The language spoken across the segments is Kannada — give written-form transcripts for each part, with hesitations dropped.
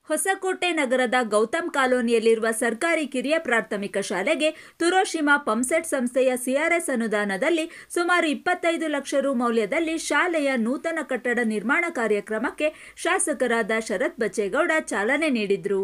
ಹೊಸಕೋಟೆ ನಗರದ ಗೌತಮ್ ಕಾಲೋನಿಯಲ್ಲಿರುವ ಸರ್ಕಾರಿ ಕಿರಿಯ ಪ್ರಾಥಮಿಕ ಶಾಲೆಗೆ ತುರೋಶಿಮಾ ಪಂಪ್ಸೆಟ್ ಸಂಸ್ಥೆಯ ಸಿಆರ್ಎಸ್ ಅನುದಾನದಲ್ಲಿ ಸುಮಾರು 25 ಲಕ್ಷ ರು ಮೌಲ್ಯದಲ್ಲಿ ಶಾಲೆಯ ನೂತನ ಕಟ್ಟಡ ನಿರ್ಮಾಣ ಕಾರ್ಯಕ್ರಮಕ್ಕೆ ಶಾಸಕರಾದ ಶರತ್ ಬಚ್ಚೇಗೌಡ ಚಾಲನೆ ನೀಡಿದರು.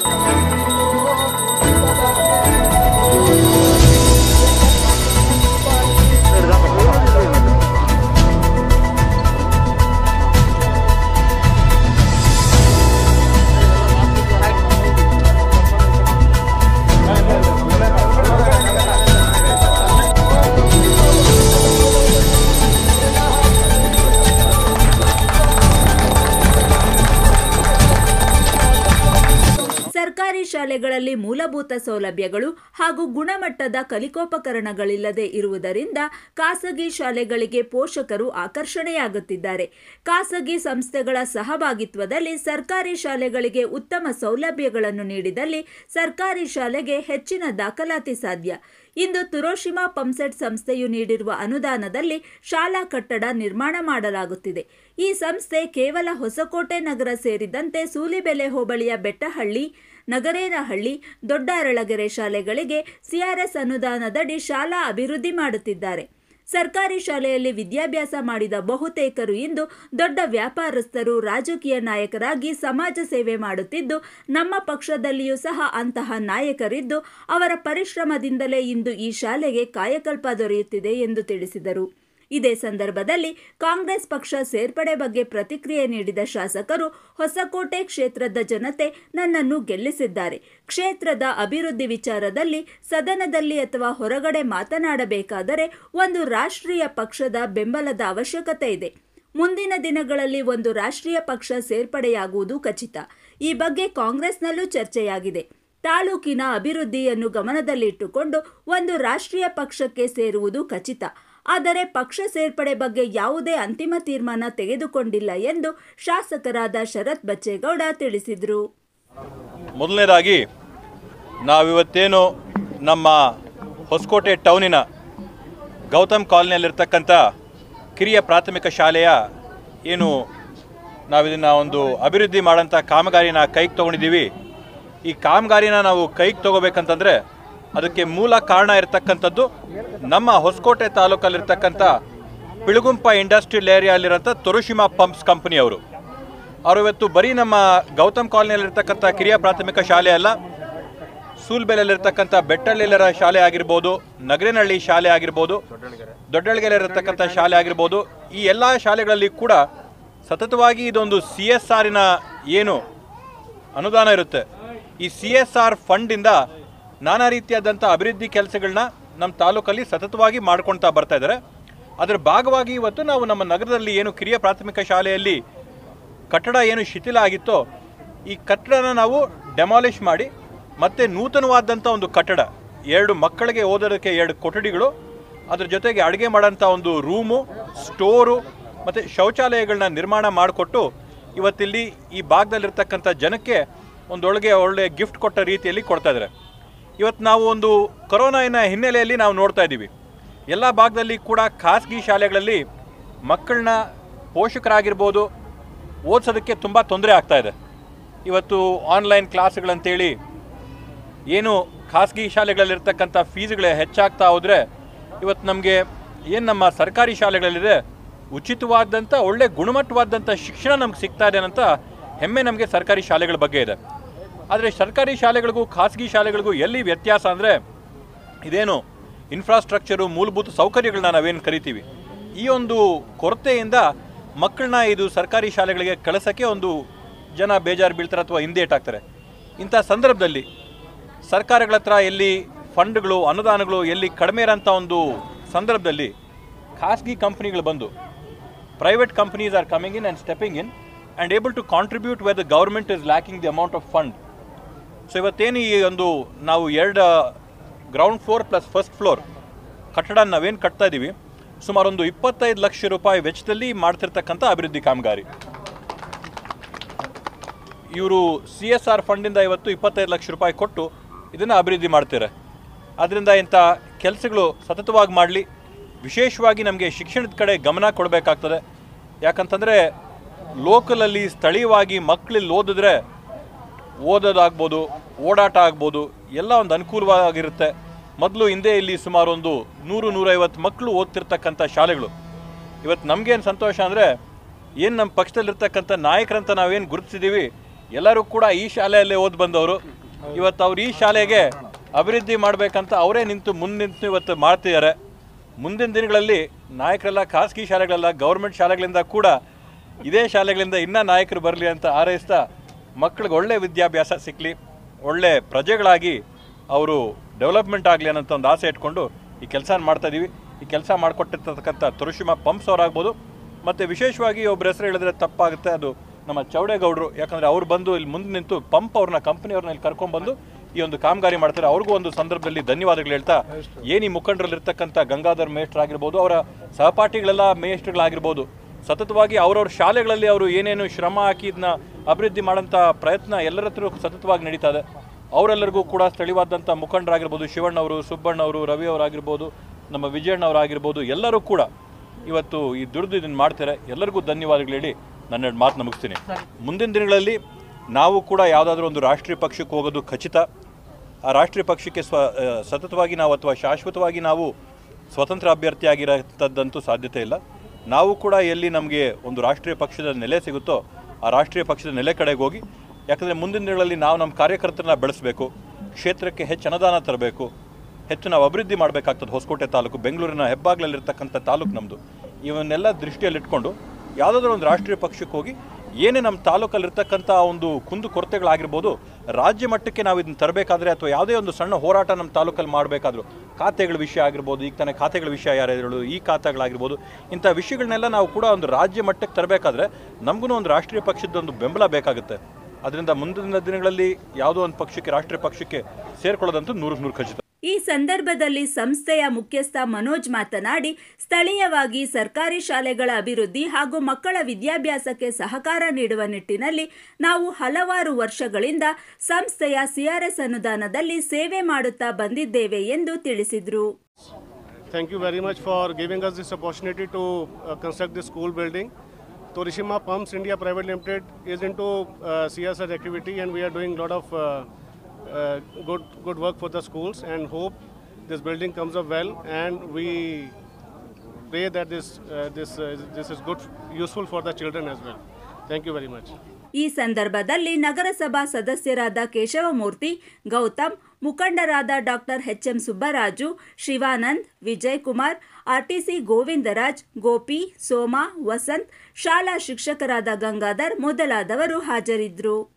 ಸರ್ಕಾರಿ ಶಾಲೆಗಳಲ್ಲಿ ಮೂಲಭೂತ ಸೌಲಭ್ಯಗಳು ಹಾಗೂ ಗುಣಮಟ್ಟದ ಕಲಿಕೋಪಕರಣಗಳಿಲ್ಲದೆ ಇರುವುದರಿಂದ ಖಾಸಗಿ ಶಾಲೆಗಳಿಗೆ ಪೋಷಕರು ಆಕರ್ಷಣೆಯಾಗುತ್ತಿದ್ದಾರೆ. ಖಾಸಗಿ ಸಂಸ್ಥೆಗಳ ಸಹಭಾಗಿತ್ವದಲ್ಲಿ ಸರ್ಕಾರಿ ಶಾಲೆಗಳಿಗೆ ಉತ್ತಮ ಸೌಲಭ್ಯಗಳನ್ನು ನೀಡಿದಲ್ಲಿ ಸರ್ಕಾರಿ ಶಾಲೆಗೆ ಹೆಚ್ಚಿನ ದಾಖಲಾತಿ ಸಾಧ್ಯ. ಇಂದು ತುರೋಶಿಮಾ ಪಂಪ್ಸೆಟ್ ಸಂಸ್ಥೆಯು ನೀಡಿರುವ ಅನುದಾನದಲ್ಲಿ ಶಾಲಾ ಕಟ್ಟಡ ನಿರ್ಮಾಣ ಮಾಡಲಾಗುತ್ತಿದೆ. ಈ ಸಂಸ್ಥೆ ಕೇವಲ ಹೊಸಕೋಟೆ ನಗರ ಸೇರಿದಂತೆ ಸೂಲಿಬೆಲೆ ಹೋಬಳಿಯ ಬೆಟ್ಟಹಳ್ಳಿ, ನಗರೇನಹಳ್ಳಿ, ದೊಡ್ಡ ಅರಳಗೆರೆ ಶಾಲೆಗಳಿಗೆ ಸಿಆರ್ಎಸ್ ಅನುದಾನದಡಿ ಶಾಲಾ ಅಭಿವೃದ್ಧಿ ಮಾಡುತ್ತಿದ್ದಾರೆ. ಸರ್ಕಾರಿ ಶಾಲೆಯಲ್ಲಿ ವಿದ್ಯಾಭ್ಯಾಸ ಮಾಡಿದ ಬಹುತೇಕರು ಇಂದು ದೊಡ್ಡ ವ್ಯಾಪಾರಸ್ಥರು, ರಾಜಕೀಯ ನಾಯಕರಾಗಿ ಸಮಾಜ ಸೇವೆ ಮಾಡುತ್ತಿದ್ದು, ನಮ್ಮ ಪಕ್ಷದಲ್ಲಿಯೂ ಸಹ ಅಂತಹ ನಾಯಕರಿದ್ದು ಅವರ ಪರಿಶ್ರಮದಿಂದಲೇ ಇಂದು ಈ ಶಾಲೆಗೆ ಕಾಯಕಲ್ಪ ದೊರೆಯುತ್ತಿದೆ ಎಂದು ತಿಳಿಸಿದರು. ಇದೇ ಸಂದರ್ಭದಲ್ಲಿ ಕಾಂಗ್ರೆಸ್ ಪಕ್ಷ ಸೇರ್ಪಡೆ ಬಗ್ಗೆ ಪ್ರತಿಕ್ರಿಯೆ ನೀಡಿದ ಶಾಸಕರು, ಹೊಸಕೋಟೆ ಕ್ಷೇತ್ರದ ಜನತೆ ನನ್ನನ್ನು ಗೆಲ್ಲಿಸಿದ್ದಾರೆ. ಕ್ಷೇತ್ರದ ಅಭಿವೃದ್ಧಿ ವಿಚಾರದಲ್ಲಿ ಸದನದಲ್ಲಿ ಅಥವಾ ಹೊರಗಡೆ ಮಾತನಾಡಬೇಕಾದರೆ ಒಂದು ರಾಷ್ಟ್ರೀಯ ಪಕ್ಷದ ಬೆಂಬಲದ ಅವಶ್ಯಕತೆ ಇದೆ. ಮುಂದಿನ ದಿನಗಳಲ್ಲಿ ಒಂದು ರಾಷ್ಟ್ರೀಯ ಪಕ್ಷ ಸೇರ್ಪಡೆಯಾಗುವುದು ಖಚಿತ. ಈ ಬಗ್ಗೆ ಕಾಂಗ್ರೆಸ್ನಲ್ಲೂ ಚರ್ಚೆಯಾಗಿದೆ. ತಾಲೂಕಿನ ಅಭಿವೃದ್ಧಿಯನ್ನು ಗಮನದಲ್ಲಿಟ್ಟುಕೊಂಡು ಒಂದು ರಾಷ್ಟ್ರೀಯ ಪಕ್ಷಕ್ಕೆ ಸೇರುವುದು ಖಚಿತ. ಆದರೆ ಪಕ್ಷ ಸೇರ್ಪಡೆ ಬಗ್ಗೆ ಯಾವುದೇ ಅಂತಿಮ ತೀರ್ಮಾನ ತೆಗೆದುಕೊಂಡಿಲ್ಲ ಎಂದು ಶಾಸಕರಾದ ಶರತ್ ಬಚ್ಚೇಗೌಡ ತಿಳಿಸಿದರು. ಮೊದಲನೇದಾಗಿ ನಾವಿವತ್ತೇನು ನಮ್ಮ ಹೊಸಕೋಟೆ ಟೌನಿನ ಗೌತಮ್ ಕಾಲನಿಯಲ್ಲಿರ್ತಕ್ಕಂಥ ಕಿರಿಯ ಪ್ರಾಥಮಿಕ ಶಾಲೆಯ ಏನು ನಾವಿದನ್ನು ಒಂದು ಅಭಿವೃದ್ಧಿ ಮಾಡೋಂಥ ಕಾಮಗಾರಿನ ಕೈಗೆ ತೊಗೊಂಡಿದ್ದೀವಿ. ಈ ಕಾಮಗಾರಿನ ನಾವು ಕೈಗೆ ತೊಗೋಬೇಕಂತಂದರೆ ಅದಕ್ಕೆ ಮೂಲ ಕಾರಣ ಇರತಕ್ಕಂಥದ್ದು ನಮ್ಮ ಹೊಸಕೋಟೆ ತಾಲೂಕಲ್ಲಿರ್ತಕ್ಕಂಥ ಪಿಳುಗುಂಪ ಇಂಡಸ್ಟ್ರಿಯಲ್ ಏರಿಯಾಲಿರೋಂಥ ತುರೋಶಿಮಾ ಪಂಪ್ಸ್ ಕಂಪನಿಯವರು. ಅವರು ಇವತ್ತು ಬರೀ ನಮ್ಮ ಗೌತಮ್ ಕಾಲನಿಯಲ್ಲಿರ್ತಕ್ಕಂಥ ಕಿರಿಯ ಪ್ರಾಥಮಿಕ ಶಾಲೆ ಅಲ್ಲ, ಸೂಲ್ಬೆಲೆಯಲ್ಲಿರ್ತಕ್ಕಂಥ ಬೆಟ್ಟಳ್ಳಿಲರ ಶಾಲೆ ಆಗಿರ್ಬೋದು, ನಗರೇನಹಳ್ಳಿ ಶಾಲೆ ಆಗಿರ್ಬೋದು, ದೊಡ್ಡಳ್ಗೆರೆಯಿರತಕ್ಕಂಥ ಶಾಲೆ ಆಗಿರ್ಬೋದು, ಈ ಎಲ್ಲ ಶಾಲೆಗಳಲ್ಲಿ ಕೂಡ ಸತತವಾಗಿ ಇದೊಂದು CSRನ ಏನು ಅನುದಾನ ಇರುತ್ತೆ, ಈ CSR ಫಂಡಿಂದ ನಾನಾ ರೀತಿಯಾದಂಥ ಅಭಿವೃದ್ಧಿ ಕೆಲಸಗಳನ್ನ ನಮ್ಮ ತಾಲೂಕಲ್ಲಿ ಸತತವಾಗಿ ಮಾಡ್ಕೊಳ್ತಾ ಬರ್ತಾ ಇದ್ದಾರೆ. ಅದರ ಭಾಗವಾಗಿ ಇವತ್ತು ನಾವು ನಮ್ಮ ನಗರದಲ್ಲಿ ಏನು ಕಿರಿಯ ಪ್ರಾಥಮಿಕ ಶಾಲೆಯಲ್ಲಿ ಕಟ್ಟಡ ಏನು ಶಿಥಿಲ ಆಗಿತ್ತೋ ಈ ಕಟ್ಟಡನ ನಾವು ಡೆಮಾಲಿಷ್ ಮಾಡಿ ಮತ್ತೆ ನೂತನವಾದಂಥ ಒಂದು ಕಟ್ಟಡ, 2 ಮಕ್ಕಳಿಗೆ ಓದೋದಕ್ಕೆ 2 ಕೊಠಡಿಗಳು, ಅದ್ರ ಜೊತೆಗೆ ಅಡುಗೆ ಮಾಡೋಂಥ ಒಂದು ರೂಮು, ಸ್ಟೋರು ಮತ್ತು ಶೌಚಾಲಯಗಳನ್ನ ನಿರ್ಮಾಣ ಮಾಡಿಕೊಟ್ಟು ಇವತ್ತಿಲ್ಲಿ ಈ ಭಾಗದಲ್ಲಿರ್ತಕ್ಕಂಥ ಜನಕ್ಕೆ ಒಳ್ಳೆ ಗಿಫ್ಟ್ ಕೊಟ್ಟ ರೀತಿಯಲ್ಲಿ ಕೊಡ್ತಾ ಇದ್ದಾರೆ. ಇವತ್ತು ನಾವು ಒಂದು ಕೊರೋನಾವಿನ ಹಿನ್ನೆಲೆಯಲ್ಲಿ ನಾವು ನೋಡ್ತಾ ಇದ್ದೀವಿ, ಎಲ್ಲ ಭಾಗದಲ್ಲಿ ಕೂಡ ಖಾಸಗಿ ಶಾಲೆಗಳಲ್ಲಿ ಮಕ್ಕಳನ್ನ ಪೋಷಕರಾಗಿರ್ಬೋದು ಓದಿಸೋದಕ್ಕೆ ತುಂಬ ತೊಂದರೆ ಆಗ್ತಾಯಿದೆ. ಇವತ್ತು ಆನ್ಲೈನ್ ಕ್ಲಾಸ್ಗಳಂತೇಳಿ ಏನು ಖಾಸಗಿ ಶಾಲೆಗಳಲ್ಲಿರ್ತಕ್ಕಂಥ ಫೀಸ್ಗಳು ಹೆಚ್ಚಾಗ್ತಾ ಹೋದರೆ ಇವತ್ತು ನಮಗೆ ಏನು ನಮ್ಮ ಸರ್ಕಾರಿ ಶಾಲೆಗಳಲ್ಲಿದೆ ಉಚಿತವಾದಂಥ ಒಳ್ಳೆ ಗುಣಮಟ್ಟವಾದಂಥ ಶಿಕ್ಷಣ ನಮ್ಗೆ ಸಿಗ್ತಾ ಇದೆ ಅಂತ ಹೆಮ್ಮೆ ನಮಗೆ ಸರ್ಕಾರಿ ಶಾಲೆಗಳ ಬಗ್ಗೆ ಇದೆ. ಆದರೆ ಸರ್ಕಾರಿ ಶಾಲೆಗಳಿಗೂ ಖಾಸಗಿ ಶಾಲೆಗಳಿಗೂ ಎಲ್ಲಿ ವ್ಯತ್ಯಾಸ ಅಂದರೆ ಇದೇನು ಇನ್ಫ್ರಾಸ್ಟ್ರಕ್ಚರು, ಮೂಲಭೂತ ಸೌಕರ್ಯಗಳನ್ನ ನಾವೇನು ಕರಿತೀವಿ, ಈ ಒಂದು ಕೊರತೆಯಿಂದ ಮಕ್ಕಳನ್ನ ಇದು ಸರ್ಕಾರಿ ಶಾಲೆಗಳಿಗೆ ಕಳಿಸೋಕ್ಕೆ ಒಂದು ಜನ ಬೇಜಾರು ಬೀಳ್ತಾರೆ ಅಥವಾ ಹಿಂದೇಟಾಗ್ತಾರೆ. ಇಂಥ ಸಂದರ್ಭದಲ್ಲಿ ಸರ್ಕಾರಗಳ ಹತ್ರ ಎಲ್ಲಿ ಫಂಡ್ಗಳು, ಅನುದಾನಗಳು ಎಲ್ಲಿ ಕಡಿಮೆ ಇರೋಂಥ ಒಂದು ಸಂದರ್ಭದಲ್ಲಿ ಖಾಸಗಿ ಕಂಪ್ನಿಗಳು ಬಂದು private companies are coming in and stepping in and able to contribute where the government is lacking the amount of fund. So ಇವತ್ತೇನು ಈ ಒಂದು ನಾವು 2 ground floor plus first floor ಕಟ್ಟಡ ನಾವೇನು ಕಟ್ತಾ ಇದ್ದೀವಿ, ಸುಮಾರು ಒಂದು 25 ಲಕ್ಷ ರೂಪಾಯಿ ವೆಚ್ಚದಲ್ಲಿ ಮಾಡ್ತಿರ್ತಕ್ಕಂಥ ಅಭಿವೃದ್ಧಿ ಕಾಮಗಾರಿ. ಇವರು CSR ಫಂಡಿಂದ ಇವತ್ತು 25 ಲಕ್ಷ ರೂಪಾಯಿ ಕೊಟ್ಟು ಇದನ್ನು ಅಭಿವೃದ್ಧಿ ಮಾಡ್ತಾರೆ. ಆದ್ದರಿಂದ ಇಂಥ ಕೆಲಸಗಳು ಸತತವಾಗಿ ಮಾಡಲಿ. ವಿಶೇಷವಾಗಿ ನಮಗೆ ಶಿಕ್ಷಣದ ಕಡೆ ಗಮನ ಕೊಡಬೇಕಾಗ್ತದೆ. ಯಾಕಂತಂದರೆ ಲೋಕಲಲ್ಲಿ ಸ್ಥಳೀಯವಾಗಿ ಮಕ್ಕಳಲ್ಲಿ ಓದಿದ್ರೆ ಓದೋದಾಗ್ಬೋದು, ಓಡಾಟ ಆಗ್ಬೋದು, ಎಲ್ಲ ಒಂದು ಅನುಕೂಲವಾಗಿರುತ್ತೆ. ಮೊದಲು ಹಿಂದೆ ಇಲ್ಲಿ ಸುಮಾರು ಒಂದು 100-150 ಮಕ್ಕಳು ಓದ್ತಿರ್ತಕ್ಕಂಥ ಶಾಲೆಗಳು. ಇವತ್ತು ನಮಗೇನು ಸಂತೋಷ ಅಂದರೆ, ಏನು ನಮ್ಮ ಪಕ್ಷದಲ್ಲಿರ್ತಕ್ಕಂಥ ನಾಯಕರಂತ ನಾವೇನು ಗುರುತಿಸಿದ್ದೀವಿ, ಎಲ್ಲರೂ ಕೂಡ ಈ ಶಾಲೆಯಲ್ಲೇ ಓದಿ ಬಂದವರು. ಇವತ್ತು ಅವ್ರು ಈ ಶಾಲೆಗೆ ಅಭಿವೃದ್ಧಿ ಮಾಡಬೇಕಂತ ಅವರೇ ಮುಂದೆ ನಿಂತು ಇವತ್ತು ಮಾಡ್ತಿದ್ದಾರೆ. ಮುಂದಿನ ದಿನಗಳಲ್ಲಿ ನಾಯಕರೆಲ್ಲ ಖಾಸಗಿ ಶಾಲೆಗಳೆಲ್ಲ ಗೌರ್ಮೆಂಟ್ ಶಾಲೆಗಳಿಂದ ಕೂಡ ಇದೇ ಶಾಲೆಗಳಿಂದ ಇನ್ನೂ ನಾಯಕರು ಬರಲಿ ಅಂತ ಹಾರೈಸ್ತಾ, ಮಕ್ಕಳಿಗೆ ಒಳ್ಳೆ ವಿದ್ಯಾಭ್ಯಾಸ ಸಿಕ್ಕಲಿ, ಒಳ್ಳೆ ಪ್ರಜೆಗಳಾಗಿ ಅವರು ಡೆವಲಪ್ಮೆಂಟ್ ಆಗಲಿ ಅನ್ನೋಂಥ ಒಂದು ಆಸೆ ಇಟ್ಕೊಂಡು ಈ ಕೆಲಸ ಮಾಡ್ತಾಯಿದ್ದೀವಿ. ಈ ಕೆಲಸ ಮಾಡಿಕೊಟ್ಟಿರ್ತಕ್ಕಂಥ ತುರುಷಿಮಾ ಪಂಪ್ಸ್ ಅವರಾಗ್ಬೋದು, ಮತ್ತು ವಿಶೇಷವಾಗಿ ಒಬ್ಬರ ಹೆಸರು ಹೇಳಿದ್ರೆ ತಪ್ಪಾಗುತ್ತೆ, ಅದು ನಮ್ಮ ಚೌಡೇಗೌಡರು. ಯಾಕಂದರೆ ಅವ್ರು ಬಂದು ಇಲ್ಲಿ ಮುಂದೆ ನಿಂತು ಪಂಪ್ ಅವ್ರನ್ನ ಕಂಪ್ನಿಯವ್ರನ್ನ ಇಲ್ಲಿ ಕರ್ಕೊಂಡ್ಬಂದು ಈ ಒಂದು ಕಾಮಗಾರಿ ಮಾಡ್ತಾರೆ. ಅವ್ರಿಗೂ ಒಂದು ಸಂದರ್ಭದಲ್ಲಿ ಧನ್ಯವಾದಗಳು ಹೇಳ್ತಾ, ಏನು ಈ ಮುಖಂಡರಲ್ಲಿರ್ತಕ್ಕಂಥ ಗಂಗಾಧರ್ ಮೇಷ್ಟ್ರು ಆಗಿರ್ಬೋದು, ಅವರ ಸಹಪಾಠಿಗಳೆಲ್ಲ ಮೇಷ್ಟ್ರುಗಳಾಗಿರ್ಬೋದು, ಸತತವಾಗಿ ಅವ್ರವ್ರ ಶಾಲೆಗಳಲ್ಲಿ ಅವರು ಏನೇನು ಶ್ರಮ ಹಾಕಿ ಇದನ್ನ ಅಭಿವೃದ್ಧಿ ಮಾಡೋಂಥ ಪ್ರಯತ್ನ ಎಲ್ಲರ ಹತ್ರ ಸತತವಾಗಿ ನಡೀತಾ ಇದೆ. ಅವರೆಲ್ಲರಿಗೂ ಕೂಡ ಸ್ಥಳೀಯವಾದಂಥ ಮುಖಂಡರಾಗಿರ್ಬೋದು, ಶಿವಣ್ಣವರು, ಸುಬ್ಬಣ್ಣವರು, ರವಿಯವರಾಗಿರ್ಬೋದು, ನಮ್ಮ ವಿಜಯಣ್ಣವರಾಗಿರ್ಬೋದು, ಎಲ್ಲರೂ ಕೂಡ ಇವತ್ತು ಈ ದುಡಿದು ಇದನ್ನು ಮಾಡ್ತಾರೆ. ಎಲ್ಲರಿಗೂ ಧನ್ಯವಾದಗಳು ಹೇಳಿ ನನ್ನ ಮಾತು ಮುಗಿಸ್ತೀನಿ. ಮುಂದಿನ ದಿನಗಳಲ್ಲಿ ನಾವು ಕೂಡ ಯಾವುದಾದ್ರೂ ಒಂದು ರಾಷ್ಟ್ರೀಯ ಪಕ್ಷಕ್ಕೆ ಹೋಗೋದು ಖಚಿತ. ಆ ರಾಷ್ಟ್ರೀಯ ಪಕ್ಷಕ್ಕೆ ಸತತವಾಗಿ ನಾವು ಅಥವಾ ಶಾಶ್ವತವಾಗಿ ನಾವು ಸ್ವತಂತ್ರ ಅಭ್ಯರ್ಥಿಯಾಗಿರೋಂಥದ್ದಂತೂ ಸಾಧ್ಯತೆ ಇಲ್ಲ. ನಾವು ಕೂಡ ಎಲ್ಲಿ ನಮಗೆ ಒಂದು ರಾಷ್ಟ್ರೀಯ ಪಕ್ಷದ ನೆಲೆ ಸಿಗುತ್ತೋ ಆ ರಾಷ್ಟ್ರೀಯ ಪಕ್ಷದ ನೆಲೆ ಕಡೆಗೆ ಹೋಗಿ, ಯಾಕಂದರೆ ಮುಂದಿನ ದಿನಗಳಲ್ಲಿ ನಾವು ನಮ್ಮ ಕಾರ್ಯಕರ್ತರನ್ನ ಬೆಳೆಸಬೇಕು, ಕ್ಷೇತ್ರಕ್ಕೆ ಹೆಚ್ಚು ಅನುದಾನ ತರಬೇಕು, ಹೆಚ್ಚು ನಾವು ಅಭಿವೃದ್ಧಿ ಮಾಡಬೇಕಾಗ್ತದೆ. ಹೊಸಕೋಟೆ ತಾಲೂಕು ಬೆಂಗಳೂರಿನ ಹೆಬ್ಬಾಗ್ಲಲ್ಲಿರ್ತಕ್ಕಂಥ ತಾಲೂಕು ನಮ್ಮದು. ಇವನ್ನೆಲ್ಲ ದೃಷ್ಟಿಯಲ್ಲಿಟ್ಕೊಂಡು ಯಾವುದಾದ್ರೂ ಒಂದು ರಾಷ್ಟ್ರೀಯ ಪಕ್ಷಕ್ಕೆ ಹೋಗಿ ಏನೇ ನಮ್ಮ ತಾಲೂಕಲ್ಲಿರ್ತಕ್ಕಂಥ ಒಂದು ಕುಂದು ಕೊರತೆಗಳಾಗಿರ್ಬೋದು, ರಾಜ್ಯ ಮಟ್ಟಕ್ಕೆ ನಾವು ಇದನ್ನು ತರಬೇಕಾದ್ರೆ ಅಥವಾ ಯಾವುದೇ ಒಂದು ಸಣ್ಣ ಹೋರಾಟ ನಮ್ಮ ತಾಲೂಕಲ್ಲಿ ಮಾಡಬೇಕಾದ್ರೂ, ಖಾತೆಗಳ ವಿಷಯ ಆಗಿರ್ಬೋದು, ಈಗ ತಾನೇ ಖಾತೆಗಳ ವಿಷಯ ಯಾರು ಈ ಖಾತೆಗಳಾಗಿರ್ಬೋದು, ಇಂಥ ವಿಷಯಗಳನ್ನೆಲ್ಲ ನಾವು ಕೂಡ ಒಂದು ರಾಜ್ಯ ಮಟ್ಟಕ್ಕೆ ತರಬೇಕಾದ್ರೆ ನಮಗೂ ಒಂದು ರಾಷ್ಟ್ರೀಯ ಪಕ್ಷದೊಂದು ಬೆಂಬಲ ಬೇಕಾಗುತ್ತೆ. ಅದರಿಂದ ಮುಂದಿನ ದಿನಗಳಲ್ಲಿ ಯಾವುದೋ ಒಂದು ಪಕ್ಷಕ್ಕೆ ರಾಷ್ಟ್ರೀಯ ಪಕ್ಷಕ್ಕೆ ಸೇರ್ಕೊಳ್ಳೋದಂತೂ 100% ಖಚಿತ. ಈ ಸಂದರ್ಭದಲ್ಲಿ ಸಂಸ್ಥೆಯ ಮುಖ್ಯಸ್ಥ ಮನೋಜ್ ಮಾತನಾಡಿ, ಸ್ಥಳೀಯವಾಗಿ ಸರ್ಕಾರಿ ಶಾಲೆಗಳ ಅಭಿವೃದ್ಧಿ ಹಾಗೂ ಮಕ್ಕಳ ವಿದ್ಯಾಭ್ಯಾಸಕ್ಕೆ ಸಹಕಾರ ನೀಡುವ ನಿಟ್ಟಿನಲ್ಲಿ ನಾವು ಹಲವಾರು ವರ್ಷಗಳಿಂದ ಸಂಸ್ಥೆಯ ಸಿಆರ್ಎಸ್ ಅನುದಾನದಲ್ಲಿ ಸೇವೆ ಮಾಡುತ್ತಾ ಬಂದಿದ್ದೇವೆ ಎಂದು ತಿಳಿಸಿದರು. Thank you very much for giving us this opportunity to construct this school building. Torishima Pumps India Private Limited is into CSR activity, and we are doing a lot of good work for the schools, and hope this building comes up well, and we pray that this is good, useful for the children as well. Thank you very much. ಈ ಸಂದರ್ಭದಲ್ಲಿ ನಗರಸಭಾ ಸದಸ್ಯರಾದ ಕೇಶವಮೂರ್ತಿ, ಗೌತಮ್, ಮುಖಂಡರಾದ doctor H M. Subbaraju, Shivanand, Vijay Kumar, RTC Govindaraj, Gopi, Soma, Vasant, ಶಾಲಾ ಶಿಕ್ಷಕರಾದ ಗಂಗಾಧರ್ ಮೊದಲಾದವರು ಹಾಜರಿದ್ದರು.